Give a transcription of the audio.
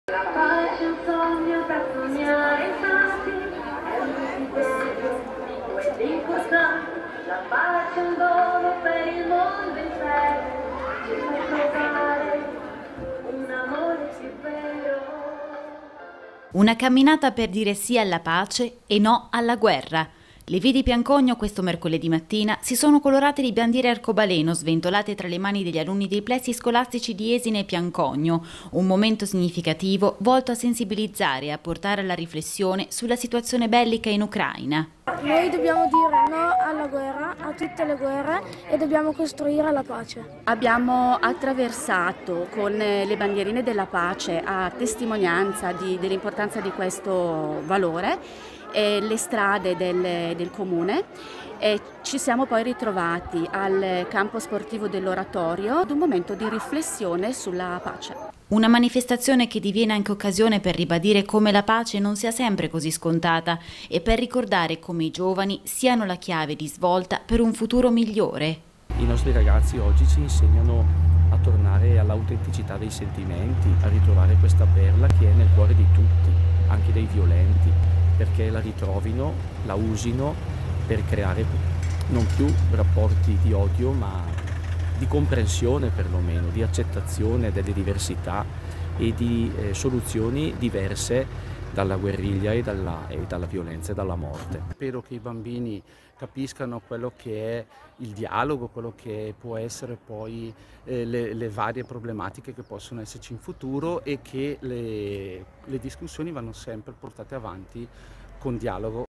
La pace è un sogno da sognare, infatti, è un desiderio ed è importante. La pace è un dono per il mondo intero, ci fa trovare un amore più vero. Una camminata per dire sì alla pace e no alla guerra. Le vie di Piancogno questo mercoledì mattina si sono colorate di bandiere arcobaleno sventolate tra le mani degli alunni dei plessi scolastici di Esine e Piancogno, un momento significativo volto a sensibilizzare e a portare alla riflessione sulla situazione bellica in Ucraina. Noi dobbiamo dire no alla guerra, a tutte le guerre, e dobbiamo costruire la pace. Abbiamo attraversato con le bandierine della pace, a testimonianza dell'importanza di questo valore, le strade del comune, e ci siamo poi ritrovati al campo sportivo dell'Oratorio ad un momento di riflessione sulla pace. Una manifestazione che diviene anche occasione per ribadire come la pace non sia sempre così scontata e per ricordare come i giovani siano la chiave di svolta per un futuro migliore. I nostri ragazzi oggi ci insegnano a tornare all'autenticità dei sentimenti, a ritrovare questa perla che è nel cuore di tutti, anche dei violenti, perché la ritrovino, la usino per creare non più rapporti di odio, ma di comprensione perlomeno, di accettazione delle diversità e di soluzioni diverse dalla guerriglia e dalla violenza e dalla morte. Spero che i bambini capiscano quello che è il dialogo, quello che può essere poi le varie problematiche che possono esserci in futuro, e che le discussioni vanno sempre portate avanti con dialogo